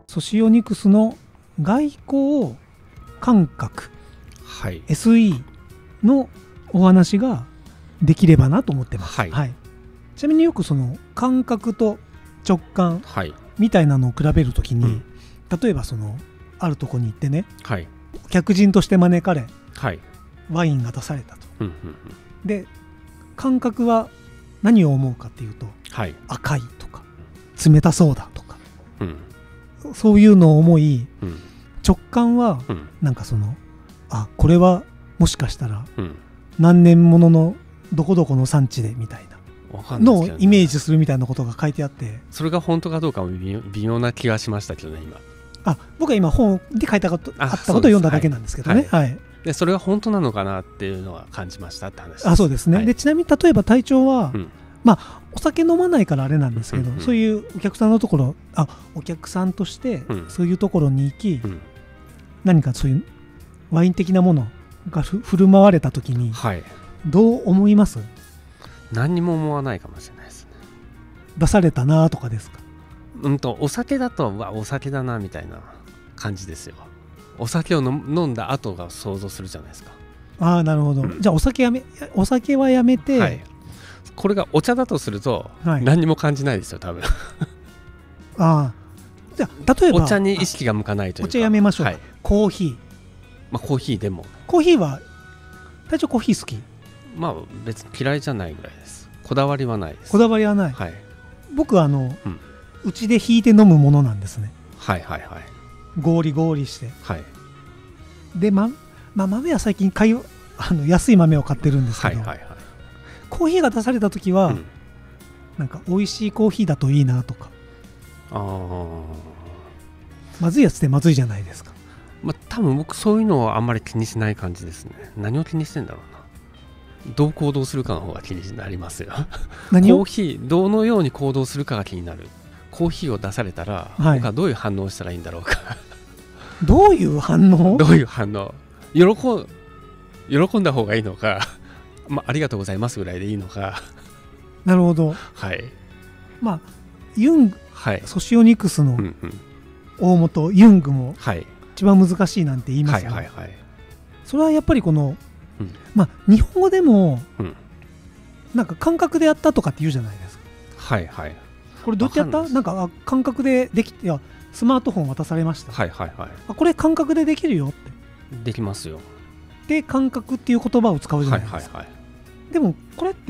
ソシオニクスの外交感覚、 はい、 SE のお話ができればなと思ってます、 はいはい、ちなみによくその感覚と直感はいみたいなのを比べるときに、 うん、 例えばそのあるとこに行ってね、 はい、 客人として招かれはい、 ワインが出されたと。 うんうんうん、 で感覚は何を思うかっていうと、 はい、 赤いとか冷たそうだとか、 うん、 そういうのを思い、 うん、 直感はうん、 なんかそのこれはもしかしたらうん、 何年もののどこどこの産地でみたいなわかんないのをですけどね、 イメージするみたいなことが書いてあって、 それが本当かどうかも微妙な気がしましたけどね今。 僕は今本で書いたことあったことを読んだだけなんですけどね、はい、 でそれは本当なのかなっていうのは感じましたって話です。 そうですね、 はい、 でちなみに例えば隊長は、 うん、 お酒飲まないからあれなんですけど、 うんうん、 そういうお客さんのところお客さんとしてそういうところに行き、 うん、 何かそういうワイン的なものが振る舞われた時に、 はい、 どう思います？ 何にも思わないかもしれないですね。 出されたなとかですか？ お酒だとお酒だなみたいな感じですよ。お酒を飲んだ後が想像するじゃないですか。 なるほど、 うん、 じゃあお酒はやめて、 はい、これがお茶だとすると、 はい、 何にも感じないですよ多分。 じゃあ例えばお茶に意識が向かないというか。 お茶やめましょう、はい、コーヒー、 コーヒーでもコーヒーは隊長コーヒー好き？ 別に嫌いじゃないぐらいです。こだわりはないです。 こだわりはない、 はい、 僕はうちでひいて飲むものなんですね。 はいはいはい、 ゴーリゴーリして、 はい、 で豆は最近安い豆を買ってるんですけど、 はいはいはい、 コーヒーが出された時は、 うん、 なんか美味しいコーヒーだといいなとか。まずいやつってまずいじゃないですか。 多分僕そういうのはあんまり気にしない感じですね。何を気にしてんだろうな。どう行動するかの方が気になりますよ。 何をコーヒーどのように行動するかが気になる。コーヒーを出されたら、 はい、 僕はどういう反応をしたらいいんだろうか。 どういう反応？ どういう反応？喜んだ方がいいのか、ありがとうございますぐらいでいいのか。 なるほど。 はい。 ユング、 はい、 ソシオニクスの大元、ユングも一番難しいなんて言いますが、それはやっぱりこの、日本語でも、なんか感覚でやったとかって言うじゃないですか。 はいはい。 これどうやってやった？なんか感覚でできて、スマートフォン渡されました。 はいはいはい。 これ感覚でできるよって。 できますよ。 で感覚っていう言葉を使うじゃないですか。 はいはいはい。 でもこれって、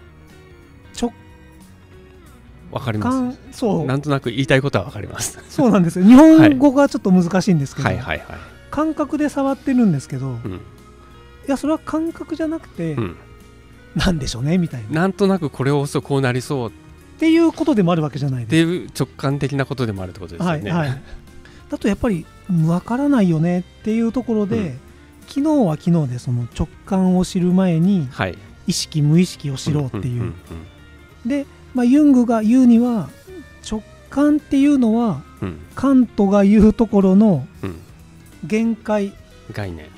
わかります。 そう。 なんとなく言いたいことはわかります。 そうなんですよ。日本語がちょっと難しいんですけど、感覚で触ってるんですけど、いやそれは感覚じゃなくて、なんでしょうねみたいな。 なんとなくこれを押すとこうなりそうっていうことでもあるわけじゃないですか。 っていう直感的なことでもあるってことですよね。 はいはい。だとやっぱりわからないよねっていうところで、昨日は昨日でその直感を知る前に、意識無意識を知ろうっていう。で、ユングが言うには直感っていうのは、カントが言うところの限界概念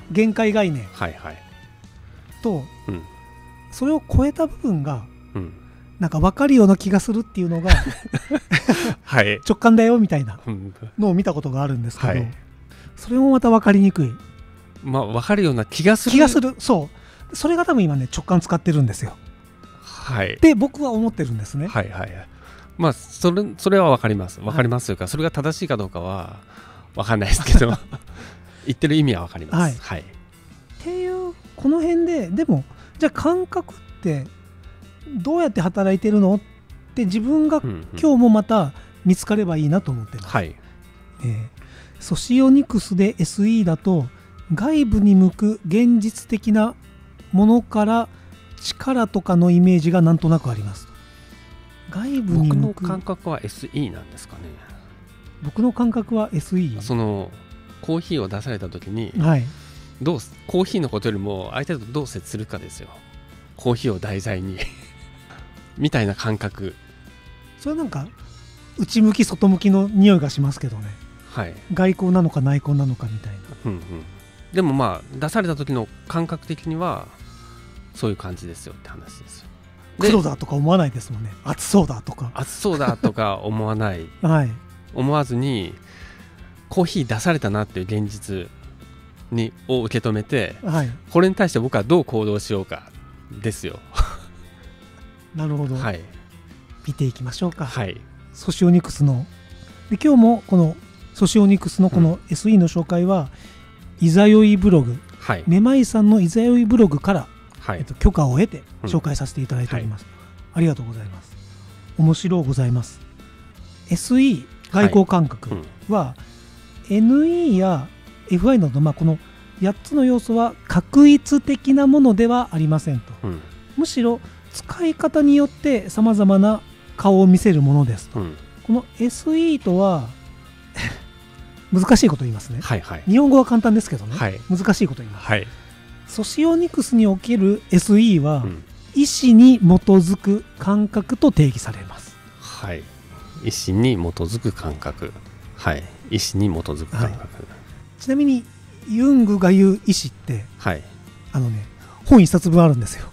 と、それを超えた部分が、なんか分かるような気がするっていうのが直感だよみたいなのを見たことがあるんですけど、それもまた分かりにくい。 分かるような気がする。 そう。それが多分今ね直感使ってるんですよ。 はい。 で僕は思ってるんですね。 はいはい。それは分かります。分かりますというか、それが正しいかどうかは分かんないですけど言ってる意味は分かります。はい。 っていうこの辺でもじゃあ感覚ってどうやって働いてるのって自分が今日もまた見つかればいいなと思ってます。はい。ソシオニクスで SE だと外部に向く現実的なものから力とかのイメージがなんとなくあります。外部に向く。僕の感覚は SE なんですかね。 僕の感覚は SE。 そのコーヒーを出された時に、コーヒーのことよりも相手とどう接するかですよ。コーヒーを題材にみたいな感覚。 それなんか内向き外向きの匂いがしますけどね。はい。外交なのか内交なのかみたいな。 でも出された時の感覚的にはそういう感じですよって話ですよ。 黒だとか思わないですもんね。熱そうだとか思わない、思わずにコーヒー出されたなっていう現実を受け止めて、 はい、 これに対して僕はどう行動しようかですよ。 なるほど、 はい、 見ていきましょうか。 はい、 ソシオニクスので、今日もこのソシオニクスのこの SE の紹介は、いざよいブログ、はい、めまいさんのいざよいブログから、はい、許可を得て紹介させていただいております、ありがとうございます。面白うございます。 SE 外交感覚は、NE や FI など、この8つの要素は確一的なものではありませんと、むしろ使い方によってさまざまな顔を見せるものですと、この SE とは難しいこと言いますね、はいはい、日本語は簡単ですけどね、はい、難しいこと言います、はい、ソシオニクスにおける SE は、意思に基づく感覚と定義されます。 はい、意思に基づく感覚、はい、意思に基づく感覚、はい、 ちなみにユングが言う意思って、はい、本一冊分あるんですよ。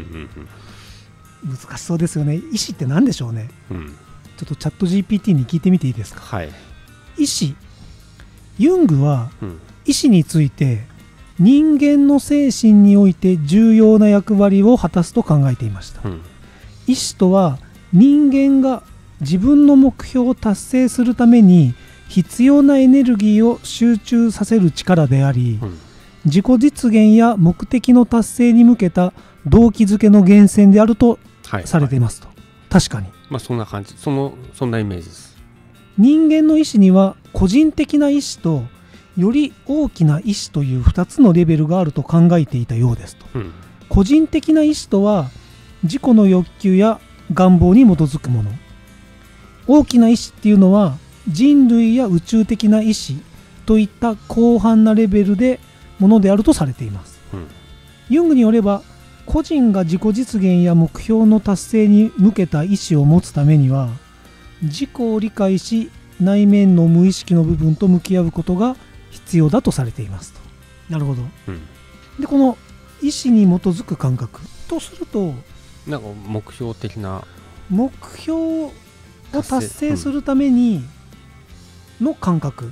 難しそうですよね。意思って何でしょうね、ちょっとチャット GPT に聞いてみていいですか。はい、意思、ユングは意思について人間の精神において重要な役割を果たすと考えていました、意思とは人間が自分の目標を達成するために必要なエネルギーを集中させる力であり、自己実現や目的の達成に向けた動機づけの源泉であるとされていますと、確かに、 そんな感じ、そんなイメージです。 人間の意思には個人的な意思とより大きな意思という2つのレベルがあると考えていたようですと、個人的な意思とは自己の欲求や願望に基づくもの、大きな意思っていうのは人類や宇宙的な意思といった広範なレベルでものであるとされています、ユングによれば個人が自己実現や目標の達成に向けた意思を持つためには自己を理解し内面の無意識の部分と向き合うことが必要だとされていますと。なるほど、でこの意思に基づく感覚とすると、 なんか目標的な目標を達成するためにの感覚、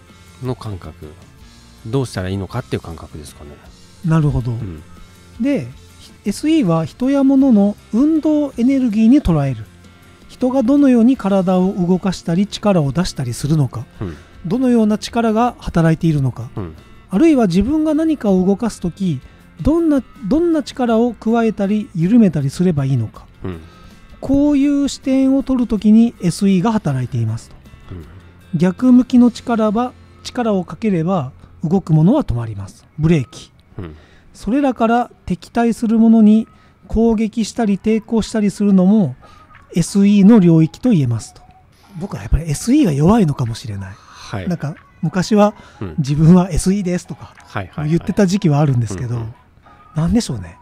どうしたらいいのかっていう感覚ですかね。 なるほど、で SE は人や物の運動エネルギーに捉える、人がどのように体を動かしたり力を出したりするのか、どのような力が働いているのか、あるいは自分が何かを動かすときどんな力を加えたり緩めたりすればいいのか、こういう視点を取るときに SE が働いていますと、逆向きの力をかければ動くものは止まります、ブレーキ、それらから敵対するものに攻撃したり抵抗したりするのも SE の領域と言えますと。僕はやっぱり SE が弱いのかもしれない、はい、なんか昔は、自分は SE ですとか言ってた時期はあるんですけど、なんでしょうね、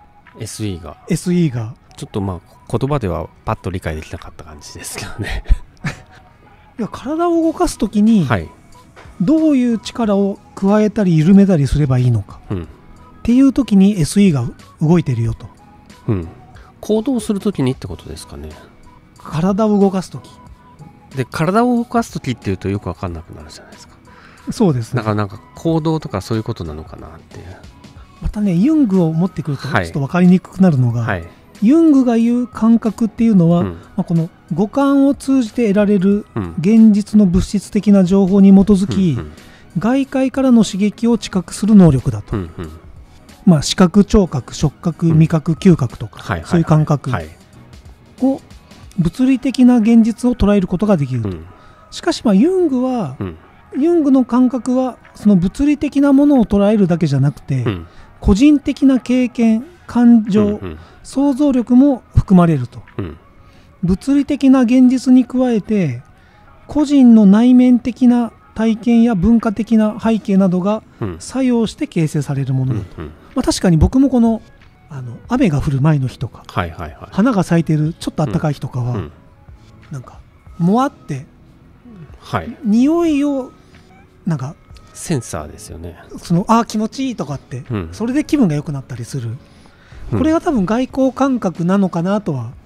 SE がちょっと言葉ではパッと理解できなかった感じですけどねいや体を動かすときに、どういう力を加えたり緩めたりすればいいのか、っていうときに SE が動いてるよと、 行動するときにってことですかね。 体を動かすときで、体を動かすときっていうとよく分かんなくなるじゃないですか。 そうですね。 なんか行動とかそういうことなのかなっていう。 またね、ユングを持ってくるとちょっと分かりにくくなるのが、ユングが言う感覚っていうのは、この五感を通じて得られる現実の物質的な情報に基づき、外界からの刺激を知覚する能力だと、視覚、聴覚、触覚、味覚、嗅覚とか、そういう感覚を物理的な現実を捉えることができると、しかしユングの感覚はその物理的なものを捉えるだけじゃなくて、個人的な経験、感情、想像力も含まれると、物理的な現実に加えて個人の内面的な体験や文化的な背景などが作用して形成されるものだと、確かに僕もこの雨が降る前の日とか、花が咲いているちょっと暖かい日とかは、なんかもわって、匂いをなんかセンサーですよね。 気持ちいいとかって、それで気分が良くなったりする、これが多分外交感覚なのかなとは、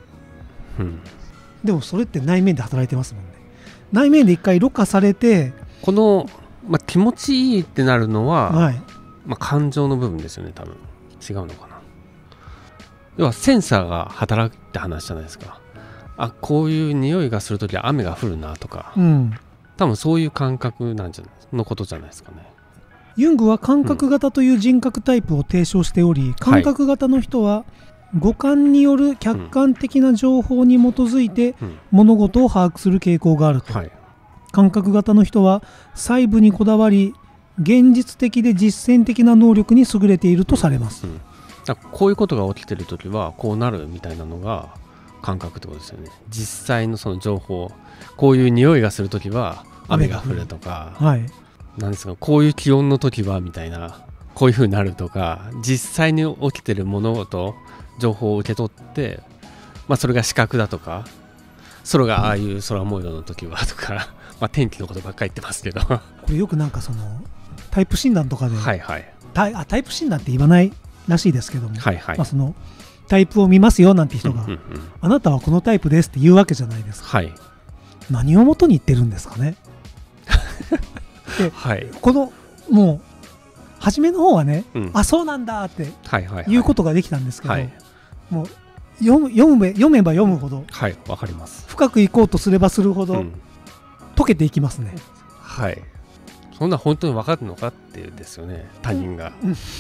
でもそれって内面で働いてますもんね。内面で一回ろ過されてこの、気持ちいいってなるのは、 はい、 感情の部分ですよね。多分違うのかな。要はセンサーが働くって話じゃないですか。こういう匂いがするときは雨が降るなとか、多分そういう感覚のことじゃないですかね。 ユングは感覚型という人格タイプを提唱しており、感覚型の人は五感による客観的な情報に基づいて物事を把握する傾向があると。感覚型の人は細部にこだわり、現実的で実践的な能力に優れているとされます。 こういうことが起きてるときはこうなるみたいなのが感覚ってことですよね。実際のその情報、こういう匂いがするときは雨が降るとか、なんですか、こういう気温のときはみたいな、こういう風になるとか、実際に起きてる物事、情報を受け取って、それが視覚だとか、空がああいう空模様のときはとか、天気のことばっかり言ってますけど、これよくなんかそのタイプ診断とかで、タイプ診断って言わないらしいですけども、そのタイプを見ますよなんて人が、あなたはこのタイプですって言うわけじゃないですか。何を元に言ってるんですかね。で、このもう初めの方はね、そうなんだっていうことができたんですけど、もう読めば読むほど、 わかります。 深くいこうとすればするほど、溶けていきますね。 そんな本当に分かるのかっていうですよね、他人が。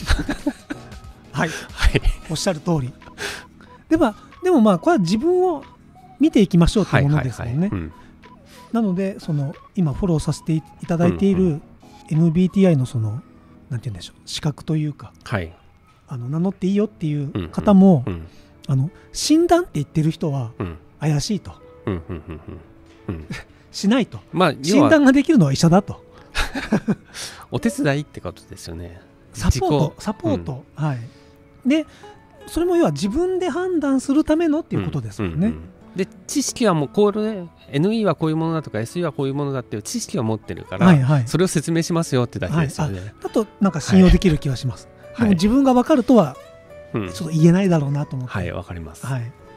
おっしゃる通り。でもこれは自分を見ていきましょうというものですもんね。なので今フォローさせていただいている MBTI のなんて言うんでしょう、資格というか、名乗っていいよっていう方も、診断って言ってる人は怪しいと、しないと、診断ができるのは医者だとお手伝いってことですよね。 サポート、でそれも要は自分で判断するためのっていうことですもんね。 で知識はもうこれ NE はこういうものだとか SE はこういうものだっていう知識は持ってるから、それを説明しますよってだけですよね。 だとなんか信用できる気がします。でも自分が分かるとはちょっと言えないだろうなと思って。 わかります。